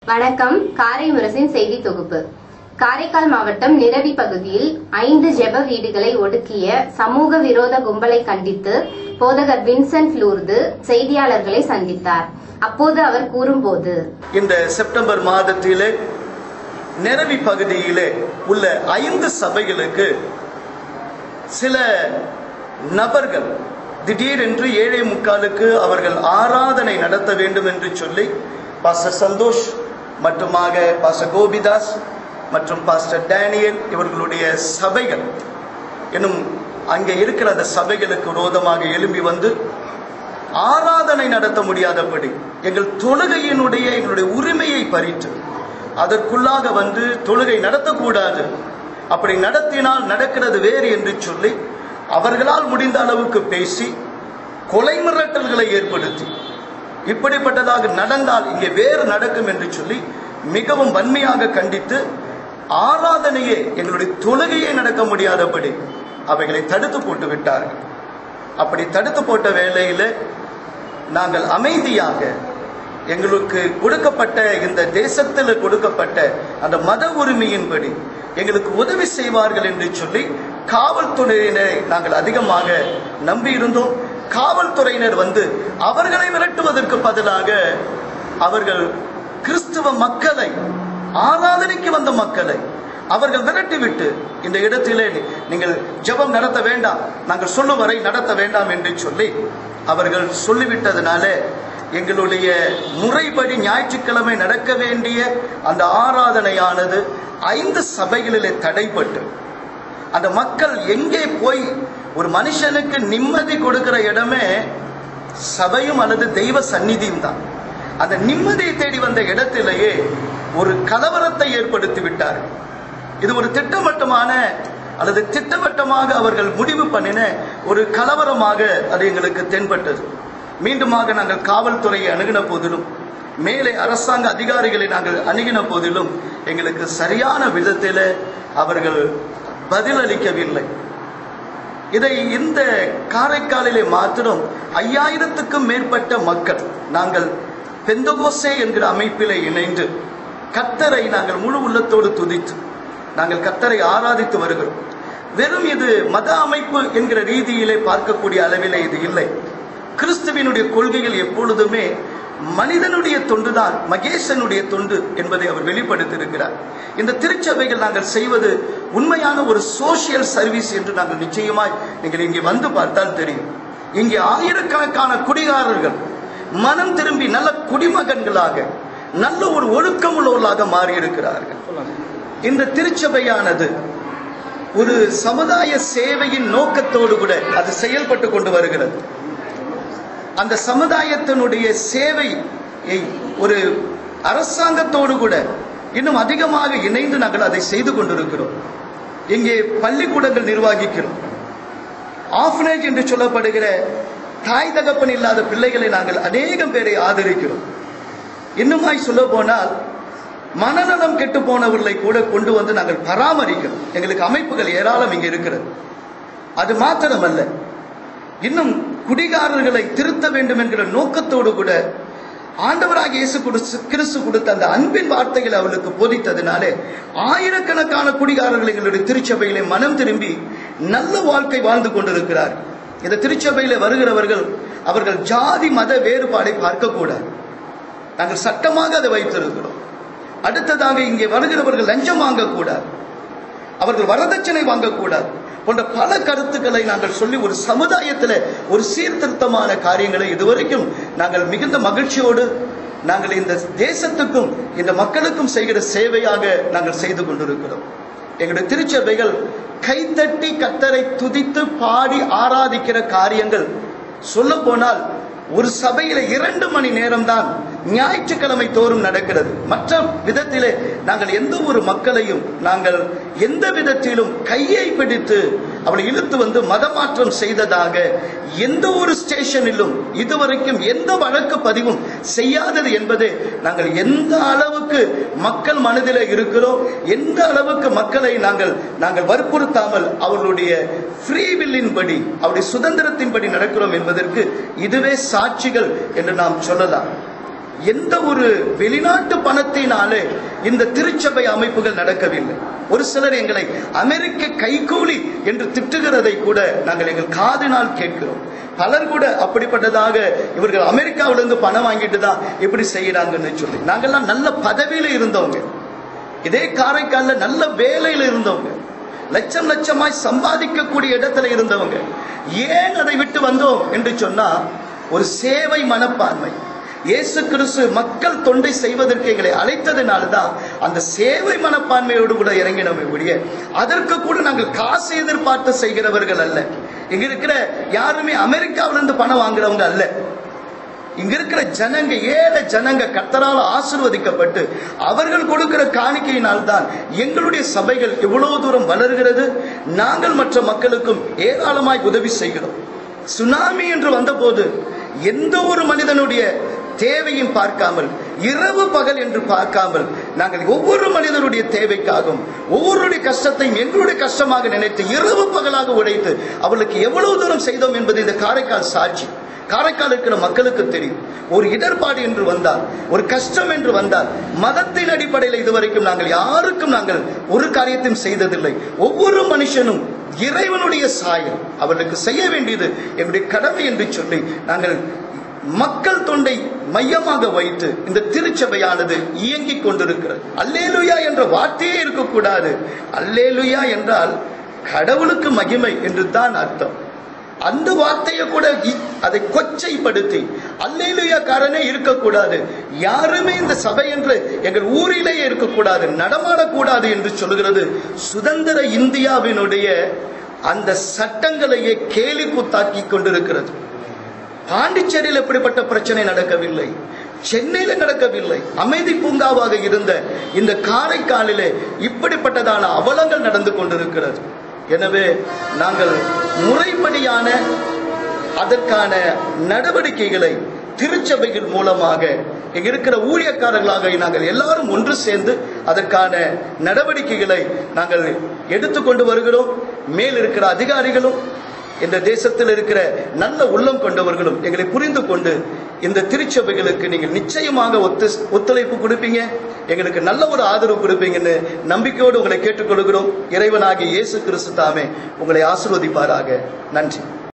வணக்கம். காரை முரசின் செய்தி தொகுப்பு. காரைக்கால் மாவட்டம் நிரவி பகுதியில் 5 ஜெப வீடுகளை ஒடுக்கிய சமூக விரோத கும்பலை கண்டித்து போதகர் வின்சென்ட் லூர்து செய்தியாளர்களை சந்தித்தார். அப்போது அவர் கூறும்போது, இந்த செப்டம்பர் மாதத்திலே நிரவி பகுதியிலே உள்ள 5 சபைகளுக்கு சில நபர்கள் திடீரென்று 7:45 அவர்கள் ஆராதனை நடத்த வேண்டும் என்று சொல்லி பாஸ்டர் சந்தோஷ் மற்றுமாக பாஸ்டர் கோபிதாஸ் மற்றும் பாஸ்டர் டேனியல் இவர்களுடைய சபைகள் இன்னும் அங்கே இருக்கிற அந்த சபைகளுக்கு விரோதமாக எழும்பி வந்து ஆராதனை நடத்த முடியாதபடி எங்கள் தொழுகையினுடைய எங்களுடைய உரிமையை பறித்து அதற்குள்ளாக வந்து தொழுகை நடத்தக்கூடாது, அப்படி நடத்தினால் நடக்கிறது வேறு என்று சொல்லி அவர்களால் முடிந்த அளவுக்கு பேசி கொலை மிரட்டல்களை ஏற்படுத்தி இப்படிப்பட்டதாக நடந்தால் இங்கே வேறு நடக்கும் என்று சொல்லி மிகவும் வன்மையாக கண்டித்து ஆராதனையே எங்களுடைய தொழுகையே நடக்க முடியாதபடி அவைகளை தடுத்து போட்டு விட்டார்கள். அப்படி தடுத்து போட்ட வேளையில் நாங்கள் அமைதியாக எங்களுக்கு கொடுக்கப்பட்ட இந்த தேசத்தில் கொடுக்கப்பட்ட அந்த மத உரிமையின்படி எங்களுக்கு உதவி செய்வார்கள் என்று சொல்லி காவல்துறையினரை நாங்கள் அதிகமாக நம்பியிருந்தோம். காவல்துறையினர் வந்து அவர்களை விரட்டுவதற்கு பதிலாக அவர்கள் கிறிஸ்துவ மக்களை, ஆராதனைக்கு வந்த மக்களை அவர்கள் விரட்டிவிட்டு இந்த இடத்திலே நீங்கள் ஜெபம் நடத்த வேண்டாம், நாங்கள் சொல்லும் வரை நடத்த வேண்டாம் என்று சொல்லி அவர்கள் சொல்லிவிட்டதனால எங்களுடைய முறைப்படி ஞாயிற்றுக்கிழமை நடக்க வேண்டிய அந்த ஆராதனையானது 5 சபைகளிலே தடைப்பட்டு அந்த மக்கள் எங்கே போய் ஒரு மனுஷனுக்கு நிம்மதி கொடுக்கிற இடமே சபையும் அல்லது தெய்வ சந்நிதியும் தான். அந்த நிம்மதியை தேடி வந்த இடத்திலேயே ஒரு கலவரத்தை ஏற்படுத்தி விட்டார்கள். இது ஒரு திட்டவட்டமான அல்லது திட்டவட்டமாக அவர்கள் முடிவு பண்ணின ஒரு கலவரமாக அது எங்களுக்கு தென்பட்டது. மீண்டுமாக நாங்கள் காவல்துறையை அணுகின போதிலும், மேலே அரசாங்க அதிகாரிகளை நாங்கள் அணுகின போதிலும் எங்களுக்கு சரியான விதத்தில் அவர்கள் பதிலளிக்கவில்லை. இதை இந்த காரைக்காலிலே மாத்திரம் 5000க்கும் மேற்பட்ட மக்கள் நாங்கள் பெந்தகோசே என்கிற அமைப்பிலே இணைந்து கர்த்தரை நாங்கள் முழு உள்ளத்தோடு துதித்து நாங்கள் கர்த்தரை ஆராதித்து வருகிறோம். வெறும் இது மத அமைப்பு என்கிற ரீதியிலே பார்க்கக்கூடிய அளவிலே இது இல்லை. கிறிஸ்துவினுடைய கொள்கைகள் எப்பொழுதுமே மனிதனுடைய தொண்டுதான் மகேசனுடைய தொண்டு என்பதை அவர் வெளிப்படுத்தி இருக்கிறார். இந்த திருச்சபைகள் நாங்கள் செய்வது உண்மையான ஒரு சோசியல் சர்வீஸ் என்று நாங்கள் நிச்சயமாய் நீங்கள் இங்கே வந்து பார்த்தால் தெரியும். இங்கே ஆயிரக்கணக்கான குடிகாரர்கள் மனம் திரும்பி நல்ல குடிமகன்களாக நல்ல ஒரு ஒழுக்கம் உள்ளவர்களாக மாறி இருக்கிறார்கள். இந்த திருச்சபையானது ஒரு சமுதாய சேவையின் நோக்கத்தோடு கூட அது செயல்பட்டு கொண்டு வருகிறது. அந்த சமுதாயத்தினுடைய சேவையை ஒரு அரசாங்கத்தோடு கூட இன்னும் அதிகமாக இணைந்து நாங்கள் அதை செய்து கொண்டிருக்கிறோம். இங்கே பள்ளிக்கூடங்கள் நிர்வகிக்கிறோம். ஆர்ஃபனேஜ் என்று சொல்லப்படுகிற தாய் தகப்பன் இல்லாத பிள்ளைகளை நாங்கள் அநேகம் பேரை ஆதரிக்கிறோம். இன்னுமாய் சொல்ல போனால் மனநலம் கெட்டு போனவர்களை கூட கொண்டு வந்து நாங்கள் பராமரிக்கிறோம். எங்களுக்கு அமைப்புகள் ஏராளம் இங்கே இருக்கிறது. அது மாத்திரமல்ல, இன்னும் குடிகாரர்களை திருத்த வேண்டும் என்கிற நோக்கத்தோடு கூட ஆண்டவராக இயேசு கிறிஸ்து கொடுத்த அந்த அன்பின் வார்த்தைகளை அவர்களுக்கு போதித்ததினாலே ஆயிரக்கணக்கான குடிகாரர்கள் எங்களுடைய திருச்சபையிலே மனம் திரும்பி நல்ல வாழ்க்கை வாழ்ந்து கொண்டிருக்கிறார்கள். இந்த திருச்சபையில வருகிறவர்கள் அவர்கள் ஜாதி மத வேறுபாடை பார்க்கக்கூடாது. நாங்கள் சட்டமாக அதை வைத்திருக்கிறோம். அடுத்ததாக இங்கே வருகிறவர்கள் லஞ்சம் வாங்கக்கூடாது, அவர்கள் வரதட்சணை வாங்கக்கூடாது போன்ற பல கருத்துக்களை நாங்கள் சொல்லி ஒரு சமுதாயத்தில் ஒரு சீர்திருத்தமான காரியங்களை இதுவரைக்கும் நாங்கள் மிகுந்த மகிழ்ச்சியோடு நாங்கள் இந்த தேசத்துக்கும் இந்த மக்களுக்கும் செய்கிற சேவையாக நாங்கள் செய்து கொண்டிருக்கிறோம். எங்களுடைய திருச்சபைகள் கைத்தட்டி கர்த்தரை துதித்து பாடி ஆராதிக்கிற காரியங்கள் சொல்ல போனால் ஒரு சபையில 2 மணி நேரம் தான் ஞாயிற்றுக்கிழமை தோறும் நடக்கிறது. மற்ற விதத்திலே நாங்கள் எந்த ஒரு மக்களையும் நாங்கள் எந்த விதத்திலும் கையை பிடித்து அவளை இழுத்து வந்து மதமாற்றம் செய்ததாக எந்த ஒரு ஸ்டேஷனிலும் இதுவரைக்கும் எந்த வழக்கு பதிவும் செய்யாதது என்பது நாங்கள் எந்த அளவுக்கு மக்கள் மனதில் இருக்கிறோம், எந்த அளவுக்கு மக்களை நாங்கள் வற்புறுத்தாமல் அவர்களுடைய ஃப்ரீ வில்லின் படி அவருடைய சுதந்திரத்தின்படி நடக்கிறோம் என்பதற்கு இதுவே சாட்சிகள் என்று நாம் சொல்லலாம். எந்த ஒரு வெளிநாட்டு பணத்தினாலே இந்த திருச்சபை அமைப்புகள் நடக்கவில்லை. ஒரு சிலர் எங்களை அமெரிக்க கைகூலி என்று திட்டுகிறதை கூட நாங்கள் எங்கள் காதினால் கேட்கிறோம். பலர் கூட அப்படிப்பட்டதாக இவர்கள் அமெரிக்காவிலிருந்து பணம் வாங்கிட்டு தான் இப்படி செய்யறாங்கன்னு சொல்லி. நாங்கள்லாம் நல்ல பதவியில இருந்தவங்க, இதே காரைக்கால்ல நல்ல வேலையில இருந்தவங்க, லட்சம் லட்சமாய் சம்பாதிக்கக்கூடிய இடத்துல இருந்தவங்க. ஏன் அதை விட்டு வந்தோம் என்று சொன்னா, ஒரு சேவை மனப்பான்மை. இயேசு கிறிஸ்து மக்கள் தொண்டை செய்வதற்கு எங்களை அழைத்ததுனால்தான் அந்த சேவை மனப்பான்மையோடு கூட இறங்கினோமே ஒழிய அதற்கு கூட நாங்கள் காசு எதிர்பார்த்து செய்கிறவர்கள் அல்ல. இங்க இருக்கிற யாருமே அமெரிக்காவிலிருந்து பணம் வாங்குறவங்க அல்ல. இங்க இருக்கிற ஜனங்க, ஏழை ஜனங்க கர்த்தரால் ஆசீர்வதிக்கப்பட்டு அவர்கள் கொடுக்கிற காணிக்கையினால் தான் எங்களுடைய சபைகள் எவ்வளவு தூரம் வளர்கிறது. நாங்கள் மற்ற மக்களுக்கும் ஏராளமாய் உதவி செய்கிறோம். சுனாமி என்று வந்தபோது எந்த ஒரு மனிதனுடைய தேவையும் பார்க்காமல், இரவு பகல் என்று பார்க்காமல், நாங்கள் ஒவ்வொரு மனிதனுடைய தேவைக்காகவும் ஒவ்வொருடைய கஷ்டத்தையும் எங்களுடைய கஷ்டமாக நினைத்து இரவு பகலாக உழைத்து அவர்களுக்கு எவ்வளவு தூரம் செய்தோம் என்பது இந்த காரைக்கால் சாட்சி. காரைக்கால் இருக்கிற மக்களுக்கு தெரியும். ஒரு இடர்பாடு என்று வந்தால், ஒரு கஷ்டம் என்று வந்தால், மதத்தின் அடிப்படையில் இதுவரைக்கும் நாங்கள் யாருக்கும் நாங்கள் ஒரு காரியத்தையும் செய்ததில்லை. ஒவ்வொரு மனுஷனும் இறைவனுடைய சாயல், அவர்களுக்கு செய்ய வேண்டியது என்னுடைய கடமை என்று சொல்லி நாங்கள் மக்கள் தொண்டை மையமாக வைத்து இந்த திருச்சபையானது இயங்கிக் கொண்டிருக்கிறது. அல்லேலுயா என்ற வார்த்தையே இருக்கக்கூடாது. அல்லேலுயா என்றால் கடவுளுக்கு மகிமை என்று தான் அர்த்தம். அந்த வார்த்தையை கூட அதை கொச்சைப்படுத்தி அல்லேலுயா காரனே இருக்கக்கூடாது, யாருமே இந்த சபை என்று எங்கள் ஊரிலேயே இருக்கக்கூடாது, நடமாடக்கூடாது என்று சொல்லுகிறது சுதந்திர இந்தியாவினுடைய அந்த சட்டங்களையே கேலி கூத்தாக்கி கொண்டிருக்கிறது. பாண்டிச்சேரியில் எப்படிப்பட்ட பிரச்சனை நடக்கவில்லை, சென்னையில நடக்கவில்லை. அமைதி பூங்காவாக இருந்த இந்த காரைக்காலிலே இப்படிப்பட்டதான அவலங்கள் நடந்து கொண்டிருக்கிறது. எனவே நாங்கள் முறைப்படியான அதற்கான நடவடிக்கைகளை திருச்சபைகள் மூலமாக இங்க இருக்கிற ஊழியக்காரர்களாக நாங்கள் எல்லாரும் ஒன்று சேர்ந்து அதற்கான நடவடிக்கைகளை நாங்கள் எடுத்துக்கொண்டு வருகிறோம். மேல் இருக்கிற அதிகாரிகளும் இந்த தேசத்தில் இருக்கிற நல்ல உள்ளம் கொண்டவர்களும் எங்களை புரிந்து கொண்டு இந்த திருச்சபைகளுக்கு நீங்கள் நிச்சயமாக ஒத்துழைப்பு கொடுப்பீங்க, எங்களுக்கு நல்ல ஒரு ஆதரவு கொடுப்பீங்கன்னு நம்பிக்கையோடு உங்களை கேட்டுக்கொள்கிறோம். இறைவனாகிய இயேசு கிறிஸ்து தாமே உங்களை ஆசீர்வதிப்பாராக. நன்றி.